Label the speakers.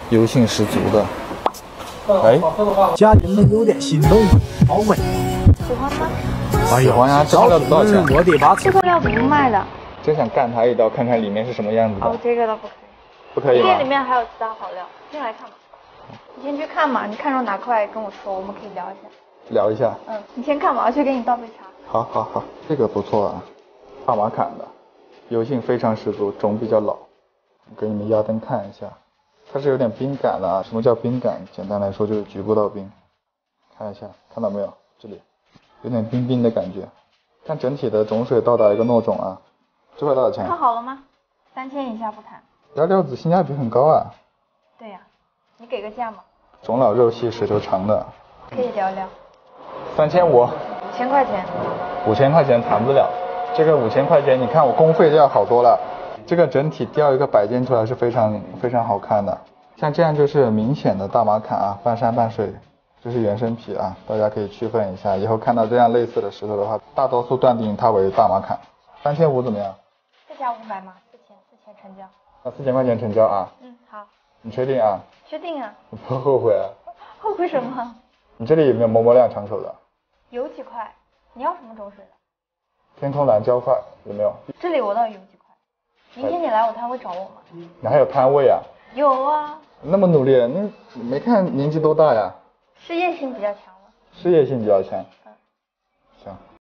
Speaker 1: 油性十足的。哎，
Speaker 2: 家人们有点心动，好美。
Speaker 3: 喜欢吗？
Speaker 1: 哎呀，黄牙这料子多少钱？
Speaker 2: 我得把
Speaker 3: 这个料子不卖的。
Speaker 1: 真想干他一刀，看看里面是什么样子的。
Speaker 3: 哦，这个倒不可以。
Speaker 1: 不可以吗？
Speaker 3: 店里面还有其他好料，进来看吧。你先去看嘛，你看中哪块跟我说，我们可以聊一下。
Speaker 1: 聊一下。
Speaker 3: 你先看嘛，我去给你倒杯茶。
Speaker 1: 好好好，这个不错啊，大马坎的，油性非常十足，种比较老。我给你们压灯看一下，它是有点冰感的啊。什么叫冰感？简单来说就是局部到冰。看一下，看到没有？这里有点冰冰的感觉。看整体的种水到达一个糯种啊。这块多少钱？
Speaker 3: 看好了吗？3000以下不谈。
Speaker 1: 料子性价比很高啊。
Speaker 3: 对呀，你给个价嘛。
Speaker 1: 种老肉细，舌头长的。
Speaker 3: 可以聊聊。
Speaker 1: 3500。
Speaker 3: 5000块钱。
Speaker 1: 5000块钱谈不了。这个5000块钱，你看我工费就要好多了。这个整体雕一个摆件出来是非常非常好看的。像这样就是明显的大马坎啊，半山半水，这是原生皮啊，大家可以区分一下。以后看到这样类似的石头的话，大多数断定它为大马坎。3500怎么样？
Speaker 3: 再加500嘛，4000成交。
Speaker 1: 那4000块钱成交啊？
Speaker 3: 好。
Speaker 1: 你确定啊？
Speaker 3: 确定啊。
Speaker 1: 你不后悔啊？
Speaker 3: 后悔什么？
Speaker 1: 你这里有没有磨磨亮长手的？
Speaker 3: 有几块。你要什么种水的？
Speaker 1: 天空蓝胶块有没有？
Speaker 3: 这里我倒有几块。明天你来我摊位找我吗？
Speaker 1: 你还有摊位啊？
Speaker 3: 有啊。
Speaker 1: 那么努力，你没看年纪多大呀？
Speaker 3: 事业心比较强了。
Speaker 1: 事业心比较强。行。